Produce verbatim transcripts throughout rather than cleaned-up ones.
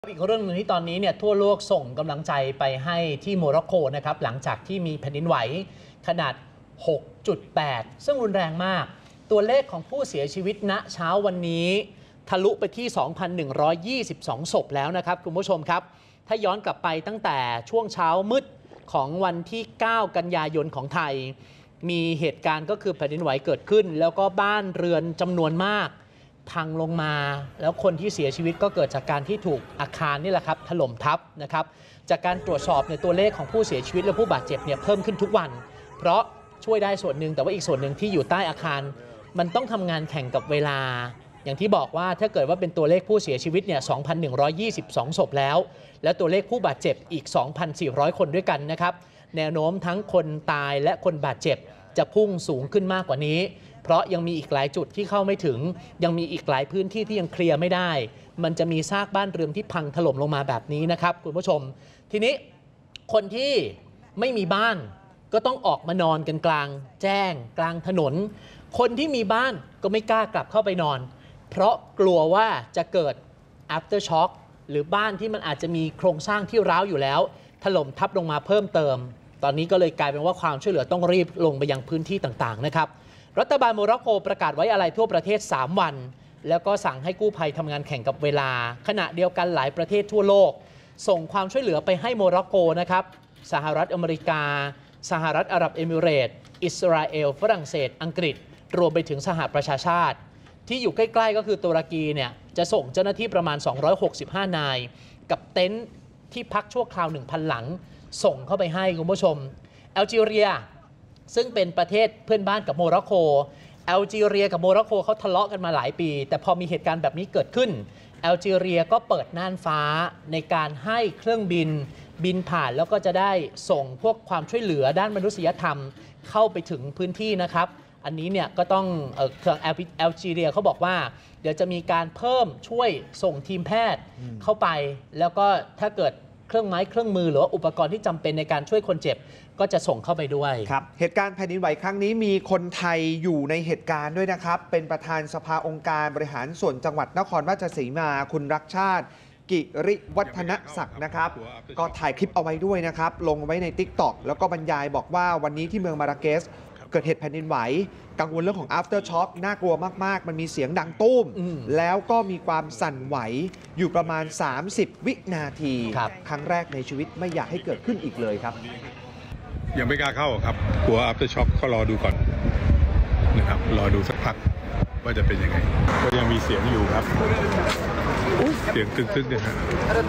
อีกเรื่องหนึ่งที่ตอนนี้เนี่ยทั่วโลกส่งกำลังใจไปให้ที่โมร็อกโกนะครับหลังจากที่มีแผ่นดินไหวขนาด หกจุดแปด ซึ่งรุนแรงมากตัวเลขของผู้เสียชีวิตณเช้าวันนี้ทะลุไปที่ สองพันหนึ่งร้อยยี่สิบสอง ศพแล้วนะครับคุณผู้ชมครับถ้าย้อนกลับไปตั้งแต่ช่วงเช้ามืดของวันที่ เก้า กันยายนของไทยมีเหตุการณ์ก็คือแผ่นดินไหวเกิดขึ้นแล้วก็บ้านเรือนจำนวนมากพังลงมาแล้วคนที่เสียชีวิตก็เกิดจากการที่ถูกอาคารนี่แหละครับถล่มทับนะครับจากการตรวจสอบในตัวเลขของผู้เสียชีวิตและผู้บาดเจ็บเนี่ยเพิ่มขึ้นทุกวันเพราะช่วยได้ส่วนหนึ่งแต่ว่าอีกส่วนหนึ่งที่อยู่ใต้อาคารมันต้องทำงานแข่งกับเวลาอย่างที่บอกว่าถ้าเกิดว่าเป็นตัวเลขผู้เสียชีวิตเนี่ย สองพันหนึ่งร้อยยี่สิบสอง ศพแล้วและตัวเลขผู้บาดเจ็บอีก สองพันสี่ร้อย คนด้วยกันนะครับแนวโน้มทั้งคนตายและคนบาดเจ็บจะพุ่งสูงขึ้นมากกว่านี้เพราะยังมีอีกหลายจุดที่เข้าไม่ถึงยังมีอีกหลายพื้นที่ที่ยังเคลียร์ไม่ได้มันจะมีซากบ้านเรือนที่พังถล่มลงมาแบบนี้นะครับคุณผู้ชมทีนี้คนที่ไม่มีบ้านก็ต้องออกมานอนกันกลางแจ้งกลางถนนคนที่มีบ้านก็ไม่กล้ากลับเข้าไปนอนเพราะกลัวว่าจะเกิด after shock หรือบ้านที่มันอาจจะมีโครงสร้างที่ร้าวอยู่แล้วถล่มทับลงมาเพิ่มเติมตอนนี้ก็เลยกลายเป็นว่าความช่วยเหลือต้องรีบลงไปยังพื้นที่ต่างๆนะครับรัฐบาลโมร็อกโกประกาศไว้อาลัยทั่วประเทศสามวันแล้วก็สั่งให้กู้ภัยทำงานแข่งกับเวลาขณะเดียวกันหลายประเทศทั่วโลกส่งความช่วยเหลือไปให้โมร็อกโกนะครับสหรัฐอเมริกาสหรัฐอาหรับเอมิเรตส์อิสราเอลฝรั่งเศสอังกฤษรวมไปถึงสหประชาชาติที่อยู่ใกล้ๆก็คือตุรกีเนี่ยจะส่งเจ้าหน้าที่ประมาณสองร้อยหกสิบห้านายกับเต็นท์ที่พักชั่วคราว หนึ่งพัน หลังส่งเข้าไปให้คุณผู้ชมแอลจีเรียซึ่งเป็นประเทศเพื่อนบ้านกับโมร็อกโกแอลจีเรียกับโมร็อกโกเขาทะเลาะกันมาหลายปีแต่พอมีเหตุการณ์แบบนี้เกิดขึ้นแอลจีเรียก็เปิดน่านฟ้าในการให้เครื่องบินบินผ่านแล้วก็จะได้ส่งพวกความช่วยเหลือด้านมนุษยธรรมเข้าไปถึงพื้นที่นะครับอันนี้เนี่ยก็ต้องเอ่อทางแอลจีเรียเขาบอกว่าเดี๋ยวจะมีการเพิ่มช่วยส่งทีมแพทย์เข้าไปแล้วก็ถ้าเกิดเครื่องไม้เครื่องมือหรือว่าอุปกรณ์ที่จำเป็นในการช่วยคนเจ็บก็จะส่งเข้าไปด้วยครับเหตุการณ์แผ่นดินไหวครั้งนี้มีคนไทยอยู่ในเหตุการณ์ด้วยนะครับเป็นประธานสภาองค์การบริหารส่วนจังหวัดนครราชสีมาคุณรักชาติกิริวัฒนศักดิ์นะครับก็ถ่ายคลิปเอาไว้ด้วยนะครับลงไว้ใน ติ๊กต็อก แล้วก็บรรยายบอกว่าวันนี้ที่เมืองมาราเกสเกิดเหตุแผ่นดินไหวกังวลเรื่องของ after shock น่ากลัวมากๆมันมีเสียงดังตุ้มแล้วก็มีความสั่นไหวอยู่ประมาณสามสิบวินาทีค, ครั้งแรกในชีวิตไม่อยากให้เกิดขึ้นอีกเลยครับยังไม่กล้าเข้าครับกลัว after shock ก็รอดูก่อนนะครับรอดูสักพักว่าจะเป็นยังไงก็ยังมีเสียงอยู่ครับเสียงตึกๆเนี่ยฮะ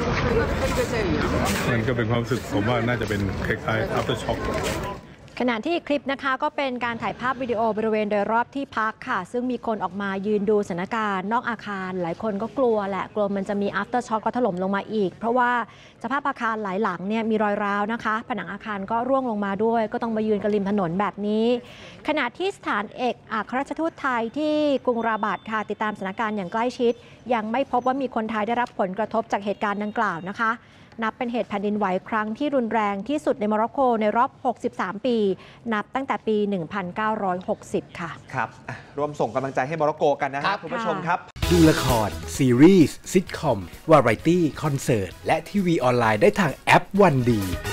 มันก็เป็นความรู้สึกผมว่าน่าจะเป็นคล้ายๆ after shock ขณะที่คลิปนะคะก็เป็นการถ่ายภาพวิดีโอบริเวณโดยรอบที่พักค่ะซึ่งมีคนออกมายืนดูสถานการณ์นอกอาคารหลายคนก็กลัวแหละกลัวมันจะมี after shock ก็ถล่มลงมาอีกเพราะว่าสภาพอาคารหลายหลังเนี่ยมีรอยร้าวนะคะผนังอาคารก็ร่วงลงมาด้วยก็ต้องมายืนกันริมถนนแบบนี้ขณะที่สถานเอกอัครราชทูตไทยที่กรุงราบัตค่ะติดตามสถานการณ์อย่างใกล้ชิดยังไม่พบว่ามีคนไทยได้รับผลกระทบจากเหตุการณ์ดังกล่าวนะคะนับเป็นเหตุแผ่นดินไหวครั้งที่รุนแรงที่สุดในโมร็อกโกในรอบหกสิบสามปีนับตั้งแต่ปีหนึ่งพันเก้าร้อยหกสิบค่ะครับร่วมส่งกำลังใจให้โมร็อกโกกันนะครับคุณผู้ชมครับดูละครซีรีส์ซิทคอมวาไรตี้คอนเสิร์ตและทีวีออนไลน์ได้ทางแอปวันดี